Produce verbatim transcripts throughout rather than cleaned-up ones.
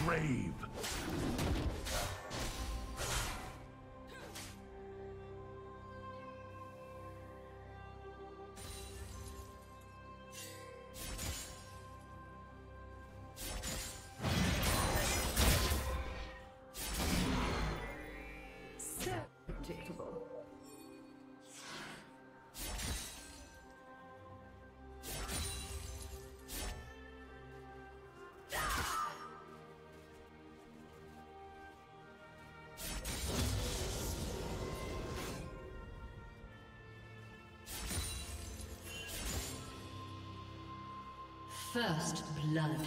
grave. First blood.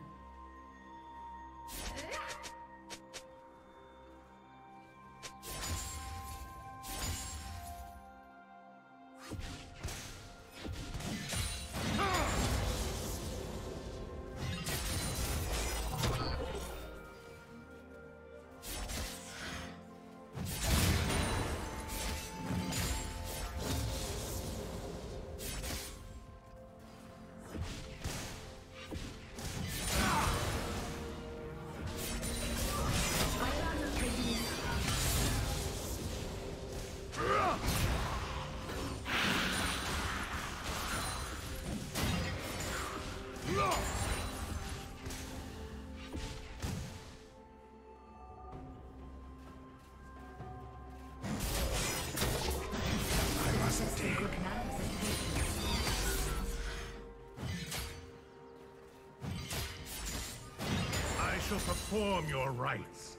I shall perform your rites.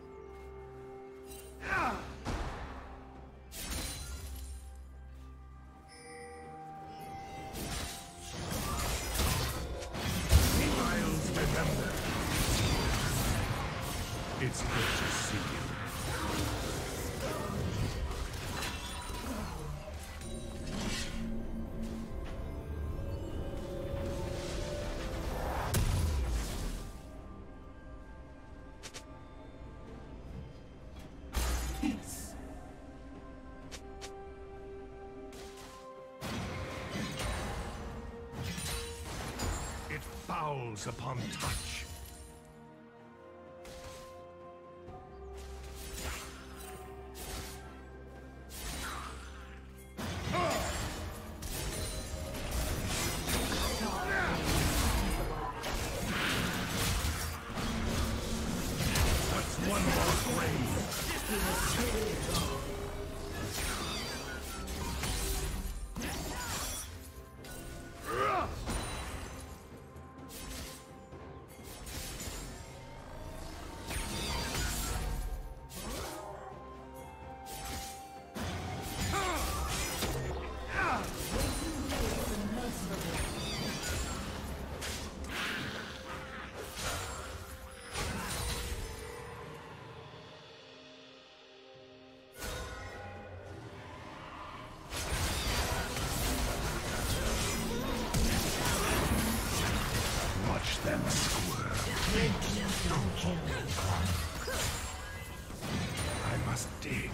Miles, remember. It's good to see you. Fouls upon touch. What's one more grave? I must dig.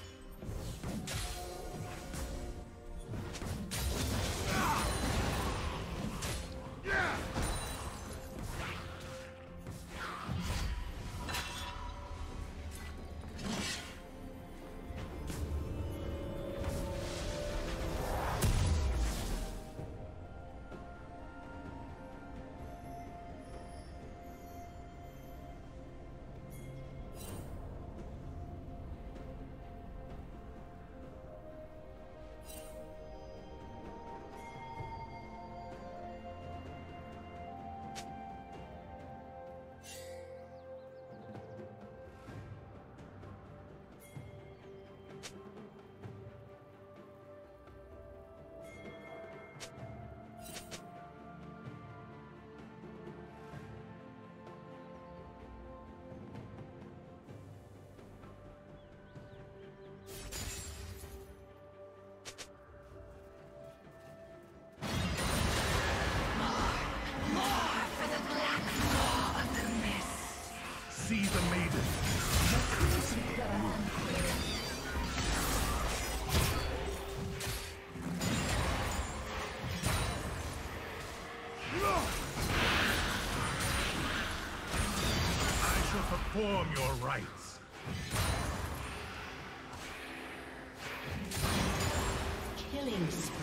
See the maiden. perform your rites. Killing spree.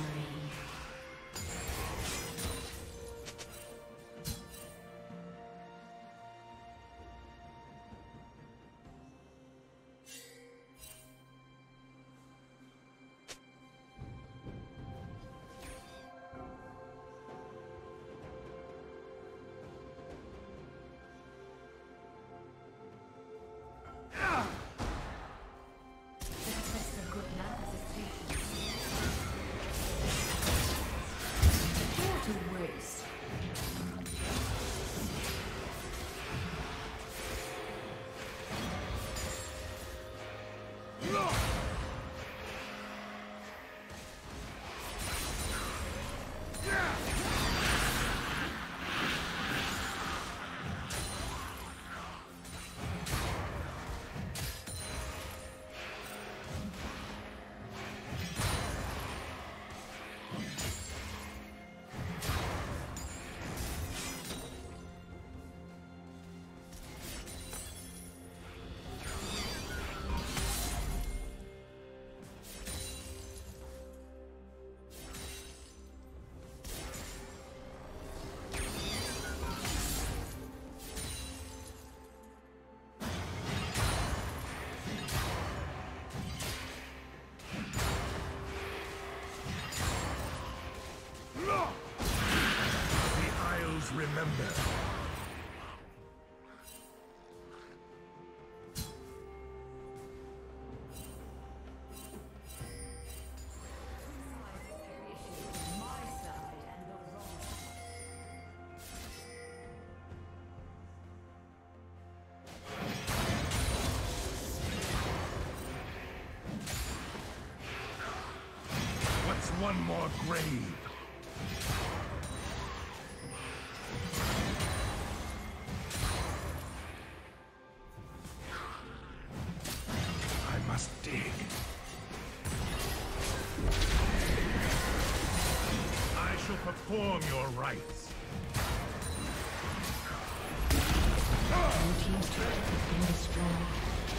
Remember. What's one more grave? Perform your rites. Blue team's turret has been destroyed.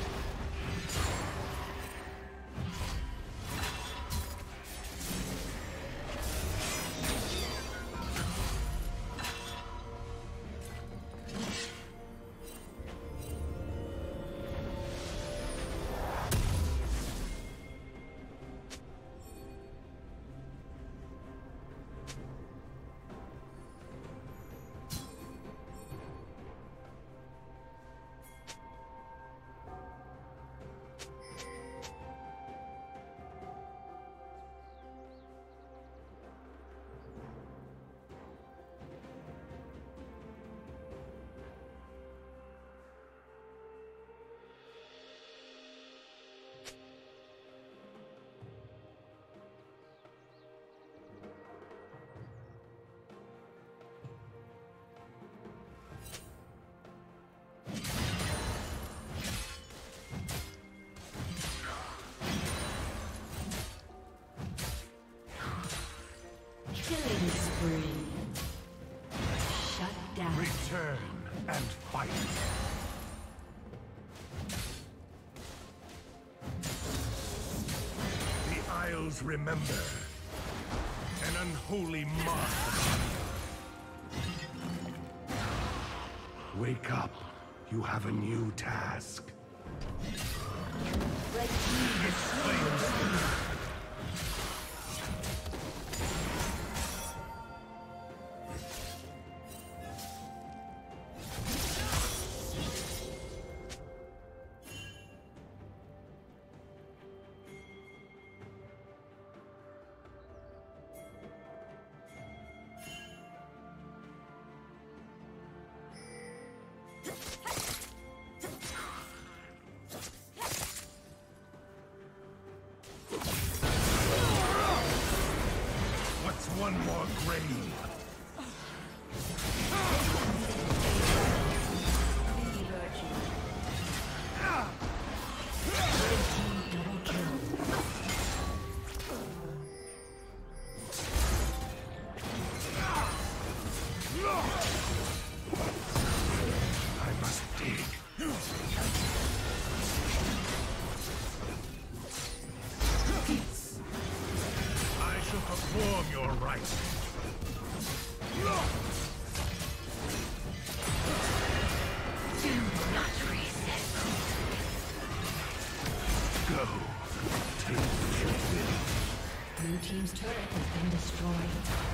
Killing spree. Shut down. Return and fight. The Isles remember. An unholy mark. Wake up. You have a new task. Red team is slain. You Do not resist. Go. Take your will. Blue team's turret has been destroyed.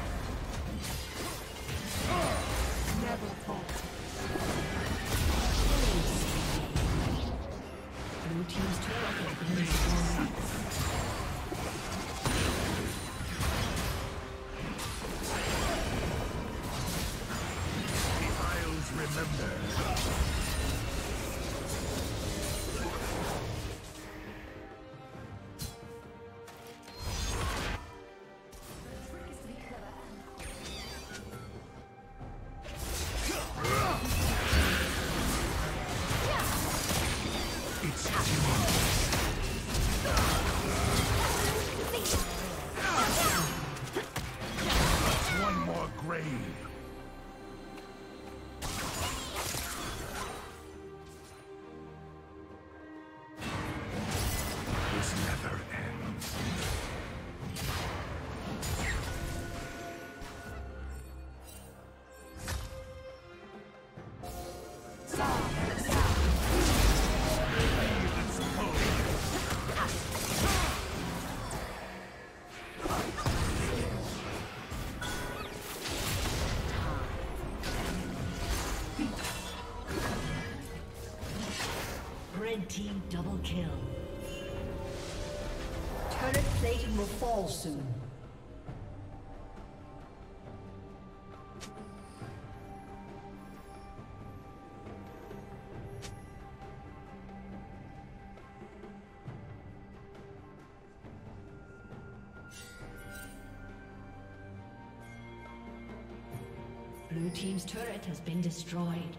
Never fall. Blue team's turret has been destroyed. The Isles remember. One more grave. This never ends. Let's go. Red team double kill. Turret plating will fall soon. Blue team's turret has been destroyed.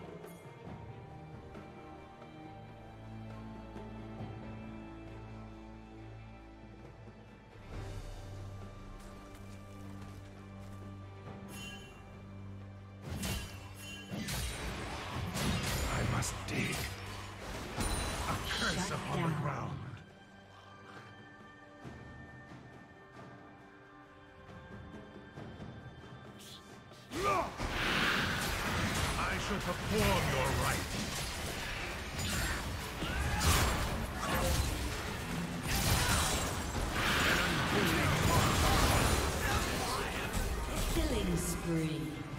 I must dig. A curse Shut upon down. the ground. I shall perform your rites. Killing spree.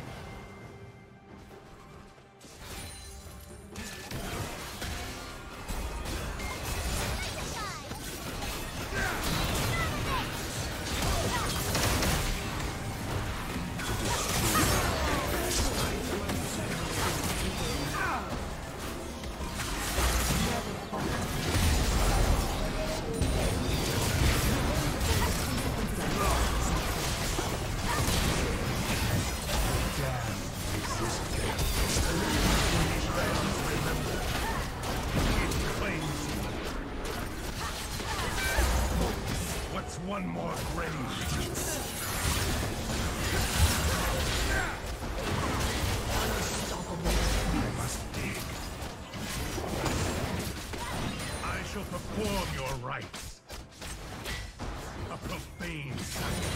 What's one more grave? I must dig. I shall perform your rites. A profane sight.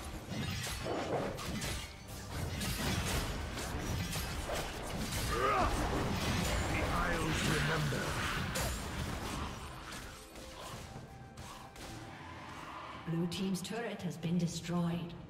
The Isles remember. Blue team's turret has been destroyed.